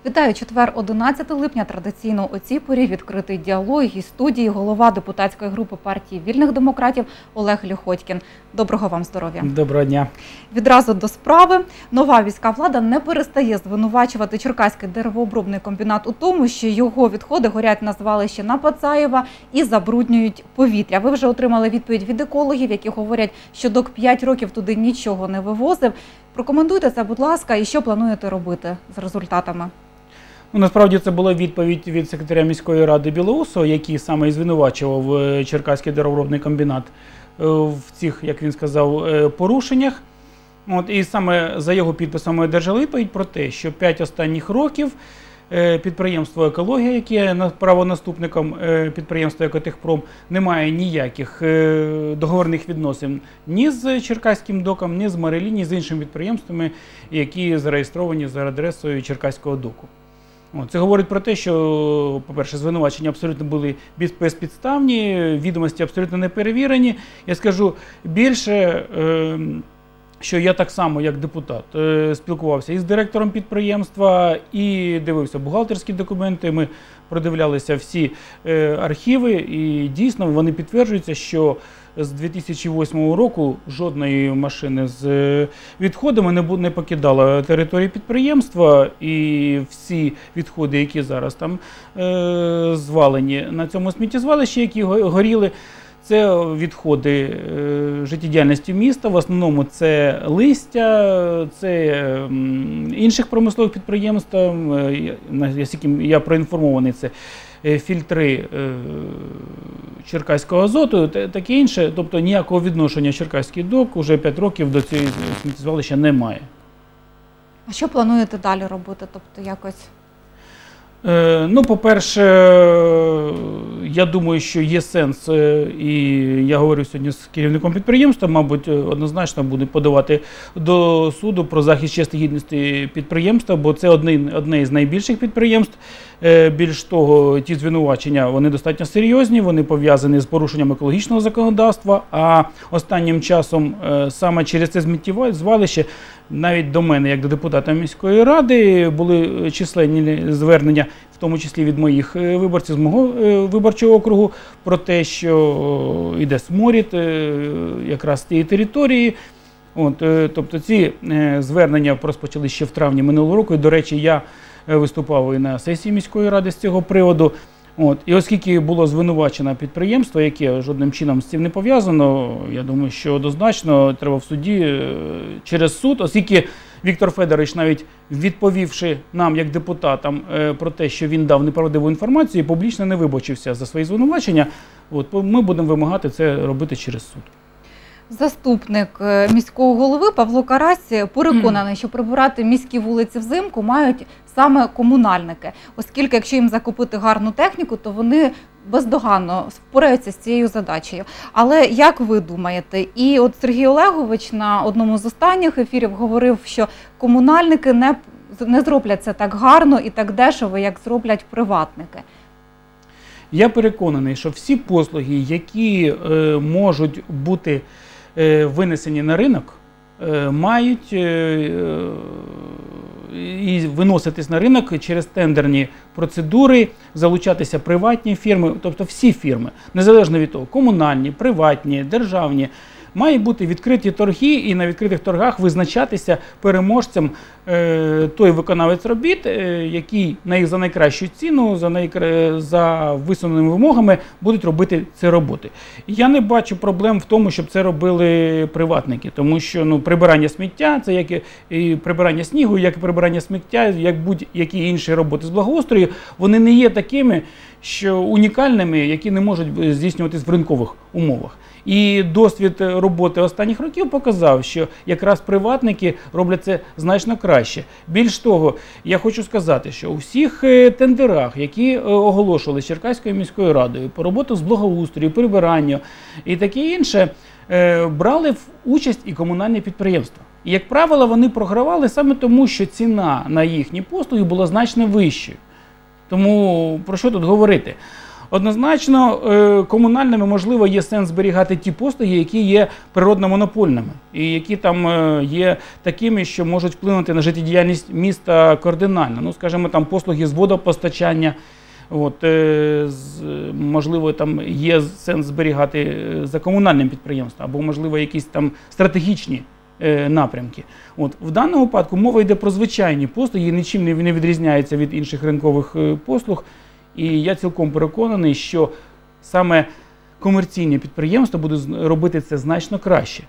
Вітаю, четвер, 11 липня. Традиційно о цій порі відкритий діалог із студії голова депутатської групи партії Вільних демократів Олег Ліхотькін. Доброго вам здоров'я. Доброго дня. Відразу до справи. Нова міська влада не перестає звинувачувати Черкаський деревообробний комбінат у тому, що його відходи горять на звалищі на Пацаєва і забруднюють повітря. Ви вже отримали відповідь від екологів, які говорять, що ДОК 5 років туди нічого не вивозив. Прокоментуйте це, будь ласка, і що плануєте робити з результатами? Насправді це була відповідь від секретаря міської ради Білоусова, який саме і звинувачував Черкаський деревообробний комбінат в цих, як він сказав, порушеннях. І саме за його підписом ми одержали відповідь про те, що 5 останніх років підприємство «Екологія», яке є правонаступником підприємства «Екотехпром», не має ніяких договірних відносин ні з Черкаським доком, ні з Марелі, ні з іншими підприємствами, які зареєстровані за адресою Черкаського доку. Це говорить про те, що, по-перше, звинувачення абсолютно були безпідставні, відомості абсолютно не перевірені. Я скажу більше, що я так само, як депутат, спілкувався і з директором підприємства, і дивився бухгалтерські документи, ми продивлялися всі архіви, і дійсно вони підтверджуються, що з 2008 року жодної машини з відходами не покидала територію підприємства, і всі відходи, які зараз там звалені на цьому сміттєзвалищі, які горіли, це відходи життєдіяльності міста, в основному це листя, це інших промислових підприємств, яким я проінформований, це фільтри Черкаського азоту, таке інше. Тобто ніякого відношення Черкаський док вже 5 років до цього сміттєзвалища немає. А що плануєте далі робити? Тобто якось... По-перше, я думаю, що є сенс, і я говорю сьогодні з керівником підприємства, мабуть, однозначно буде подавати до суду про захист честі гідності підприємства, бо це одне із найбільших підприємств. Більш того, ті звинувачення, вони достатньо серйозні, вони пов'язані з порушенням екологічного законодавства, а останнім часом саме через це сміттєзвалище навіть до мене, як до депутата міської ради, були численні звернення, в тому числі від моїх виборців з мого виборчого округу, про те, що йде сморід якраз з тієї території. Тобто ці звернення розпочали ще в травні минулого року, і, до речі, я виступав і на сесії міської ради з цього приводу. І оскільки було звинувачено підприємство, яке жодним чином з цим не пов'язано, я думаю, що однозначно треба в суді через суд, оскільки Віктор Федорович, навіть відповівши нам, як депутатам, про те, що він дав неправдиву інформацію, публічно не вибачився за свої звинувачення, ми будемо вимагати це робити через суд. Заступник міського голови Павло Карась переконаний, що прибирати міські вулиці взимку мають саме комунальники, оскільки якщо їм закупити гарну техніку, то вони бездоганно впораються з цією задачею. Але як ви думаєте? І от Сергій Олегович на одному з останніх ефірів говорив, що комунальники не зроблять це так гарно і так дешево, як зроблять приватники. Я переконаний, що всі послуги, які можуть бути винесені на ринок, мають і виноситись на ринок через тендерні процедури, залучатися приватні фірми, тобто всі фірми, незалежно від того, комунальні, приватні, державні, мають бути відкриті торги, і на відкритих торгах визначатися переможцем той виконавець робіт, який за найкращу ціну, за висуненими вимогами будуть робити ці роботи. Я не бачу проблем в тому, щоб це робили приватники, тому що прибирання сміття, це як і прибирання снігу, як і прибирання сміття, як будь-які інші роботи з благоустрою, вони не є такими, що унікальними, які не можуть здійснюватись в ринкових умовах. І досвід роботи останніх років показав, що якраз приватники роблять це значно краще. Більш того, я хочу сказати, що у всіх тендерах, які оголошували Черкаською міською радою по роботу з благоустрою, прибиранню і таке інше, брали участь і комунальні підприємства. І, як правило, вони програвали саме тому, що ціна на їхні послуги була значно вищою. Тому про що тут говорити? однозначно комунальними, можливо, є сенс зберігати ті послуги, які є природно-монопольними і які там є такими, що можуть вплинути на життєдіяльність міста кардинально. Ну, скажімо, там послуги з водопостачання, можливо, там є сенс зберігати за комунальним підприємством, або, можливо, якісь там стратегічні напрямки. В даному випадку мова йде про звичайні послуги, нічим не відрізняється від інших ринкових послуг. І я цілком переконаний, що саме комерційні підприємства будуть робити це значно краще.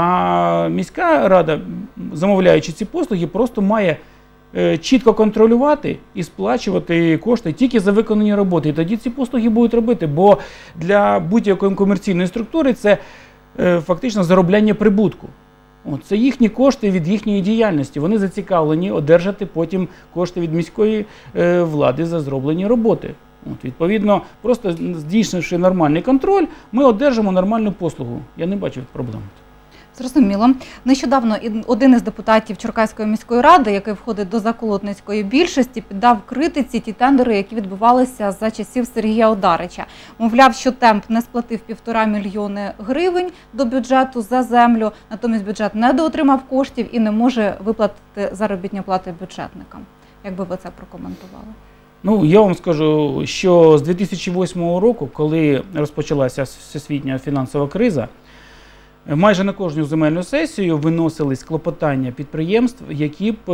А міська рада, замовляючи ці послуги, просто має чітко контролювати і сплачувати кошти тільки за виконані роботи. І тоді ці послуги будуть робити, бо для будь-якої комерційної структури це фактично заробляння прибутку. Це їхні кошти від їхньої діяльності. Вони зацікавлені одержати потім кошти від міської влади за зроблені роботи. Відповідно, просто здійснивши нормальний контроль, ми одержимо нормальну послугу. Я не бачу проблем. Зрозуміло. Нещодавно один із депутатів Черкаської міської ради, який входить до заколотницької більшості, піддав критиці ті тендери, які відбувалися за часів Сергія Одарича. Мовляв, що темп не сплатив 1,5 мільйони гривень до бюджету за землю, натомість бюджет недоотримав коштів і не може виплатити заробітні плати бюджетникам. Як би ви це прокоментували? Я вам скажу, що з 2008 року, коли розпочалася всесвітня фінансова криза, майже на кожну земельну сесію виносились клопотання підприємств, які б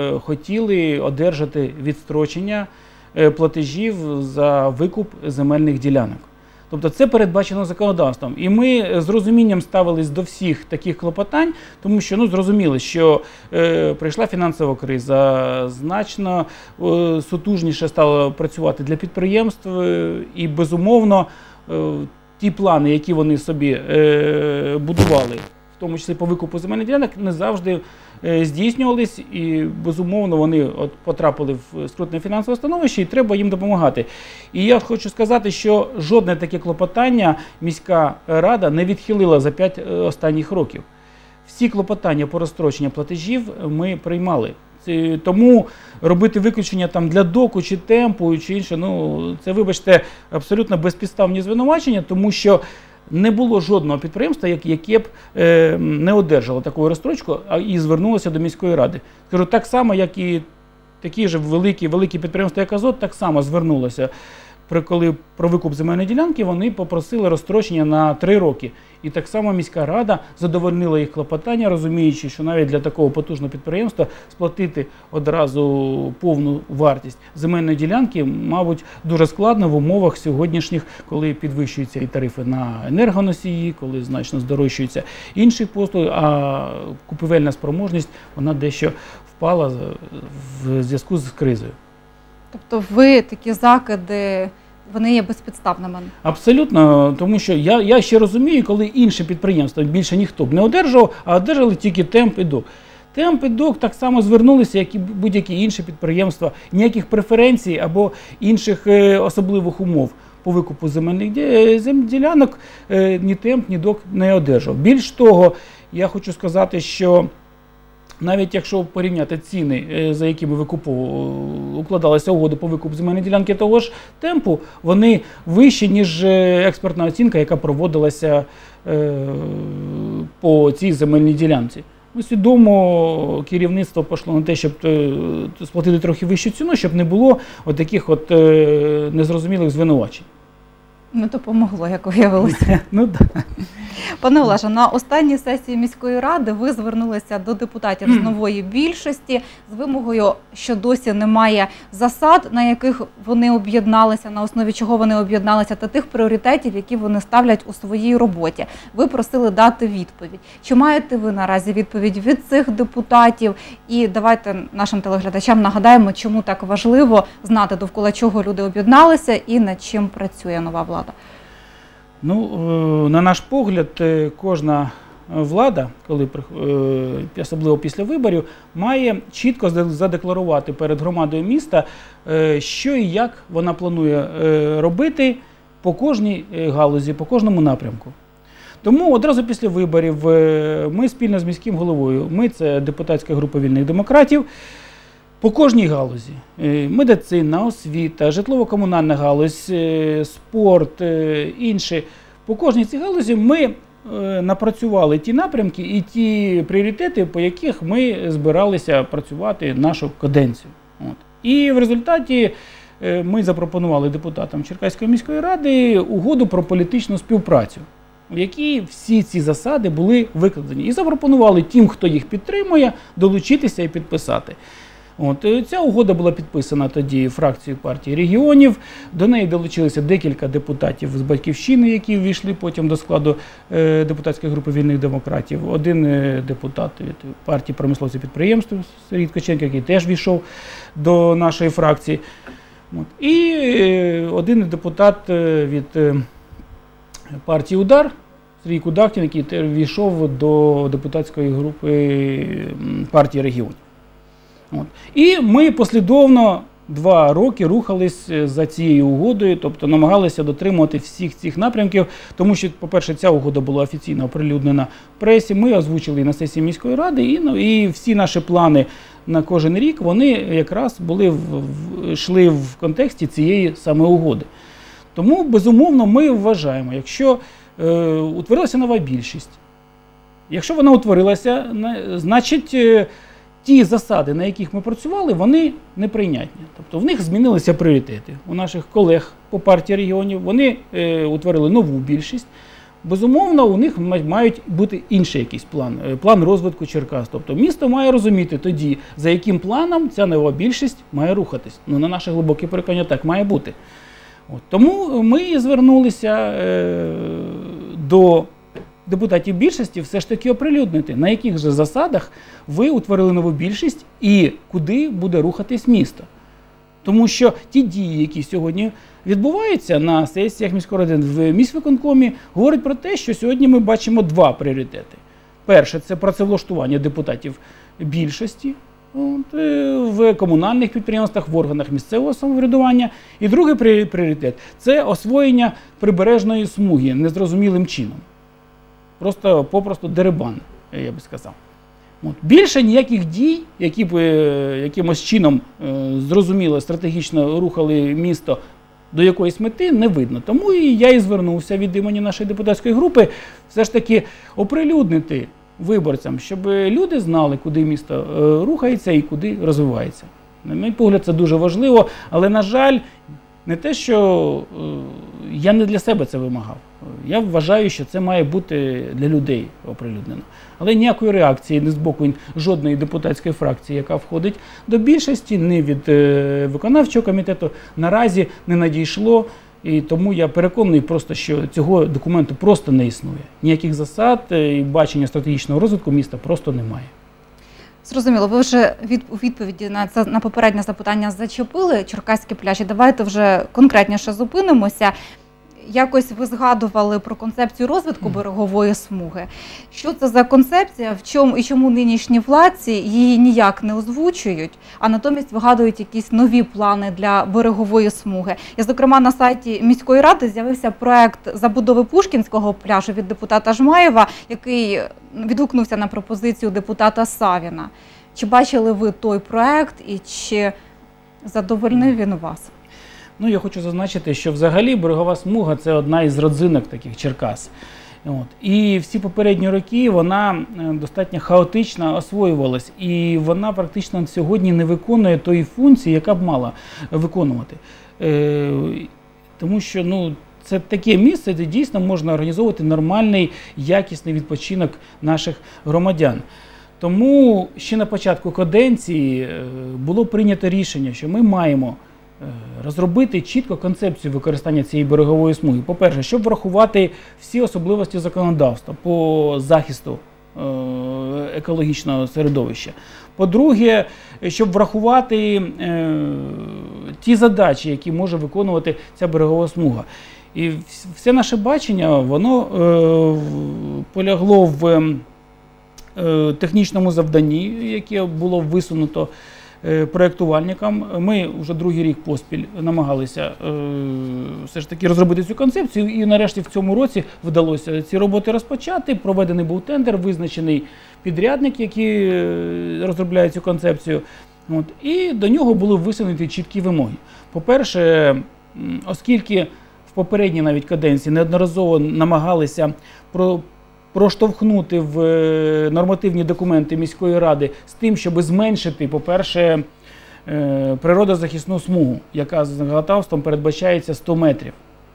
хотіли одержати відстрочення платежів за викуп земельних ділянок. Тобто це передбачено законодавством. І ми з розумінням ставились до всіх таких клопотань, тому що зрозуміли, що прийшла фінансова криза, значно сутужніше стало працювати для підприємств і, безумовно, ті плани, які вони собі будували, в тому числі по викупу земельних ділянок, не завжди здійснювались, і, безумовно, вони потрапили в скрутне фінансове становище, і треба їм допомагати. І я хочу сказати, що жодне таке клопотання міська рада не відхилила за 5 останніх років. Всі клопотання по розстроченню платежів ми приймали. Тому робити виключення там для доку, чи темпу, чи інше, це, вибачте, абсолютно безпідставні звинувачення, тому що не було жодного підприємства, яке б не одержало таку розстрочку і звернулося до міської ради. Скажу, так само, як і такі ж великі підприємства, як Азот, так само звернулося. Коли про викуп земельної ділянки, вони попросили розстрочення на 3 роки. І так само міська рада задовольнила їх клопотання, розуміючи, що навіть для такого потужного підприємства сплатити одразу повну вартість земельної ділянки, мабуть, дуже складно в умовах сьогоднішніх, коли підвищуються і тарифи на енергоносії, коли значно здорожчуються інші послуги, а купівельна спроможність, вона дещо впала в зв'язку з кризою. Тобто ви такі закиди, вони є безпідставними? Абсолютно, тому що я ще розумію, коли інші підприємства більше ніхто б не одержав, а одержали тільки темп і док. Темп і док так само звернулися, як і будь-які інші підприємства. Ніяких преференцій або інших особливих умов по викупу земельних ділянок ні темп, ні док не одержав. Більш того, я хочу сказати, що навіть якщо порівняти ціни, за якими укладалася угода по викупу земельної ділянки того ж темпу, вони вищі, ніж експертна оцінка, яка проводилася по цій земельній ділянці. Свідомо керівництво пішло на те, щоб сплатити трохи вищу ціну, щоб не було таких незрозумілих звинувачень. Не допомогло, як виявилося. Пане Олеже, на останній сесії міської ради ви звернулися до депутатів з нової більшості з вимогою, що досі немає засад, на яких вони об'єдналися, на основі чого вони об'єдналися, та тих пріоритетів, які вони ставлять у своїй роботі. Ви просили дати відповідь. Чи маєте ви наразі відповідь від цих депутатів? І давайте нашим телеглядачам нагадаємо, чому так важливо знати, довкола чого люди об'єдналися і над чим працює нова влада. На наш погляд, кожна влада, особливо після виборів, має чітко задекларувати перед громадою міста, що і як вона планує робити по кожній галузі, по кожному напрямку. Тому одразу після виборів ми спільно з міським головою, це депутатська група вільних демократів, По кожній галузі – медицина, освіта, житлово-комунальна галузь, спорт, інші – по кожній цій галузі ми напрацювали ті напрямки і ті пріоритети, по яких ми збиралися працювати нашу каденцію. І в результаті ми запропонували депутатам Черкаської міської ради угоду про політичну співпрацю, в якій всі ці засади були викладені. І запропонували тим, хто їх підтримує, долучитися і підписати. Ця угода була підписана тоді фракцією партії регіонів. До неї долучилися декілька депутатів з «Батьківщини», які ввійшли потім до складу депутатської групи вільних демократів. Один депутат від партії промисловців підприємств Сергій Ткаченко, який теж війшов до нашої фракції. І один депутат від партії «Удар» Сергій Кудахтін, який теж війшов до депутатської групи партії регіонів. І ми послідовно 2 роки рухались за цією угодою, тобто намагалися дотримувати всіх цих напрямків, тому що, по-перше, ця угода була офіційно оприлюднена в пресі, ми озвучили на сесії міської ради, і всі наші плани на кожен рік, вони якраз йшли в контексті цієї саме угоди. Тому, безумовно, ми вважаємо, якщо утворилася нова більшість, якщо вона утворилася, значить ті засади, на яких ми працювали, вони неприйнятні. Тобто в них змінилися пріоритети. У наших колег по партії регіонів вони утворили нову більшість. Безумовно, у них мають бути інший якийсь план розвитку Черкас. Тобто місто має розуміти тоді, за яким планом ця нова більшість має рухатись. На наше глибоке переконання так має бути. Тому ми звернулися до депутатів більшості все ж таки оприлюднити, на яких же засадах ви утворили нову більшість і куди буде рухатись місто. Тому що ті дії, які сьогодні відбуваються на сесіях міської ради в міськвиконкомі, говорять про те, що сьогодні ми бачимо 2 пріоритети. Перше – це працевлаштування депутатів більшості в комунальних підприємствах, в органах місцевого самоврядування. І другий пріоритет – це освоєння прибережної смуги незрозумілим чином. Попросту дерибан, я би сказав. Більше ніяких дій, які б якимось чином зрозуміло стратегічно рухали місто до якоїсь мети, не видно. Тому я і звернувся від імені нашої депутатської групи все ж таки оприлюднити виборцям, щоб люди знали, куди місто рухається і куди розвивається. На мій погляд, це дуже важливо, але, на жаль, не те, що я не для себе це вимагав. Я вважаю, що це має бути для людей оприлюднено. Але ніякої реакції не з боку жодної депутатської фракції, яка входить до більшості, ні від виконавчого комітету наразі не надійшло. І тому я переконаний просто, що цього документу просто не існує. Ніяких засад і бачення стратегічного розвитку міста просто немає. Зрозуміло, ви вже відповіді на попереднє запитання зачепили черкаські пляжі. Давайте вже конкретніше зупинимося. Якось ви згадували про концепцію розвитку берегової смуги. Що це за концепція, і чому нинішні владці її ніяк не озвучують, а натомість вигадують якісь нові плани для берегової смуги? І, зокрема, на сайті міської ради з'явився проект забудови Пушкінського пляжу від депутата Жмаєва, який відгукнувся на пропозицію депутата Савіна. Чи бачили ви той проект і чи задовольнив він вас? Я хочу зазначити, що взагалі берегова смуга – це одна із родзинок таких Черкас. І всі попередні роки вона достатньо хаотично освоювалась, і вона практично сьогодні не виконує тої функції, яка б мала виконувати. Тому що це таке місце, де дійсно можна організовувати нормальний, якісний відпочинок наших громадян. Тому ще на початку каденції було прийнято рішення, що ми маємо розробити чітко концепцію використання цієї берегової смуги. По-перше, щоб врахувати всі особливості законодавства по захисту екологічного середовища. По-друге, щоб врахувати ті задачі, які може виконувати ця берегова смуга. І все наше бачення, воно полягло в технічному завданні, яке було висунуто проєктувальникам. Ми вже другий рік поспіль намагалися все ж таки розробити цю концепцію, і нарешті в цьому році вдалося ці роботи розпочати. Проведений був тендер, визначений підрядник, який розробляє цю концепцію. І до нього були висунуті чіткі вимоги. По-перше, оскільки в попередній навіть каденції неодноразово намагалися проштовхнути в нормативні документи міської ради з тим, щоб зменшити, по-перше, природозахисну смугу, яка з законодавством передбачається 100 метрів.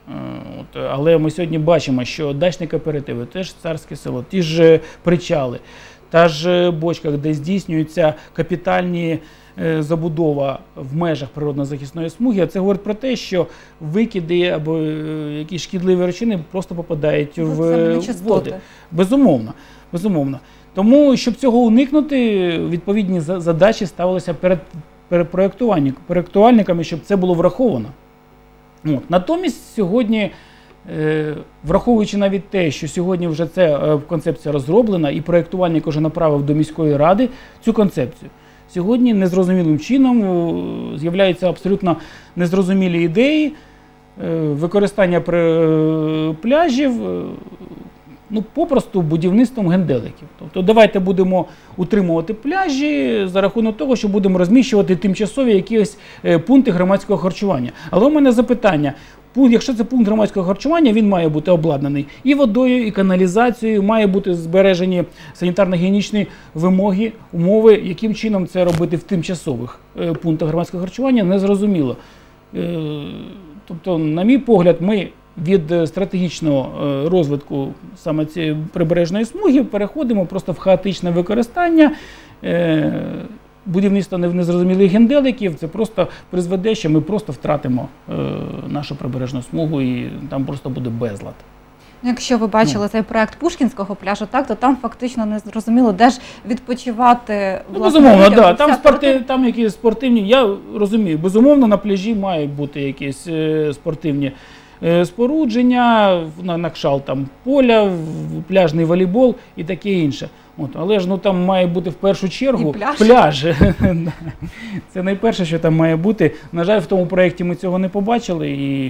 Але ми сьогодні бачимо, що дачні кооперативи, теж Царське село, ті ж причали, та ж бочка, де здійснюється капітальні забудова в межах природно-захисної смуги, а це говорить про те, що викиди або якісь шкідливі речовини просто попадають в води. Безумовно, безумовно. Тому, щоб цього уникнути, відповідні задачі ставилися перед проєктувальниками, щоб це було враховано. Натомість сьогодні, враховуючи навіть те, що сьогодні вже ця концепція розроблена і проєктувальник вже направив до міської ради цю концепцію, сьогодні незрозумілим чином з'являються абсолютно незрозумілі ідеї використання пляжів, попросту будівництвом генделиків. Тобто давайте будемо утримувати пляжі за рахунок того, що будемо розміщувати тимчасові якісь пункти громадського харчування. Але у мене запитання. Якщо це пункт громадського харчування, він має бути обладнаний і водою, і каналізацією, має бути збережені санітарно-гігієнічні вимоги, умови. Яким чином це робити в тимчасових пунктах громадського харчування, незрозуміло. Тобто, на мій погляд, ми від стратегічного розвитку саме цієї прибережної смуги переходимо просто в хаотичне використання, будівництво незрозумілих генделиків. Це просто призведе, що ми просто втратимо нашу прибережну смугу і там просто буде безлад. Якщо ви бачили цей проект Пушкінського пляжу, то там фактично не зрозуміло, де ж відпочивати. Безумовно, да. Там якісь спортивні, я розумію, безумовно на пляжі мають бути якісь спортивні спорудження, на кшалт там поля, пляжний волейбол і таке інше. Але ж там має бути в першу чергу пляж. Це найперше, що там має бути. На жаль, в тому проєкті ми цього не побачили.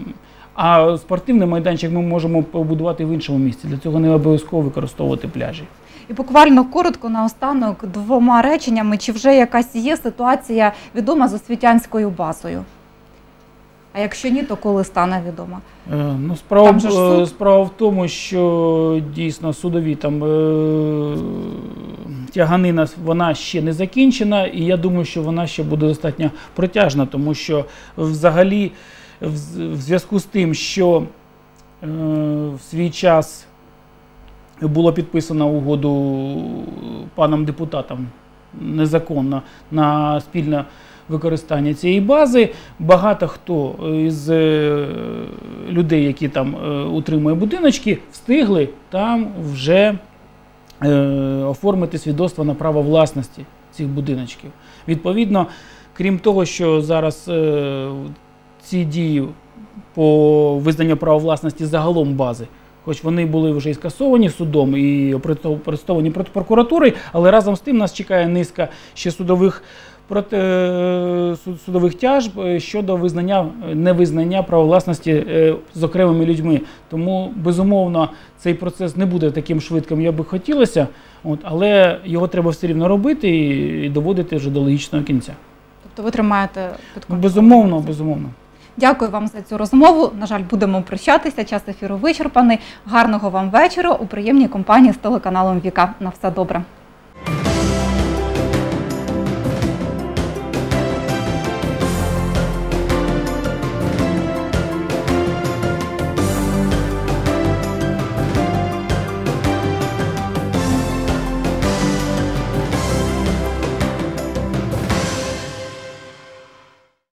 А спортивний майданчик ми можемо побудувати в іншому місці. Для цього не обов'язково використовувати пляжі. І буквально коротко наостанок 2 реченнями, чи вже якась є ситуація відома з освітянською базою? А якщо ні, то коли стане відомо? Справа в тому, що дійсно судові тяганина, вона ще не закінчена, і я думаю, що вона ще буде достатньо протяжна, тому що взагалі в зв'язку з тим, що в свій час було підписано угоду паном депутатом незаконно на спільне використання цієї бази, багато хто із людей, які там утримує будиночки, встигли там вже оформити свідоцтво на право власності цих будиночків. Відповідно, крім того, що зараз ці дії по визнанню права власності загалом бази, хоч вони були вже і скасовані судом, і представлені проти прокуратури, але разом з тим нас чекає низка ще судових тяжб щодо невизнання права власності з окремими людьми. Тому, безумовно, цей процес не буде таким швидким, як би хотілося, але його треба все рівно робити і доводити вже до логічного кінця. Тобто ви тримаєте під контролем? Безумовно, безумовно. Дякую вам за цю розмову. На жаль, будемо прощатися. Час ефіру вичерпаний. Гарного вам вечора у приємній компанії з телеканалом Віка. На все добре.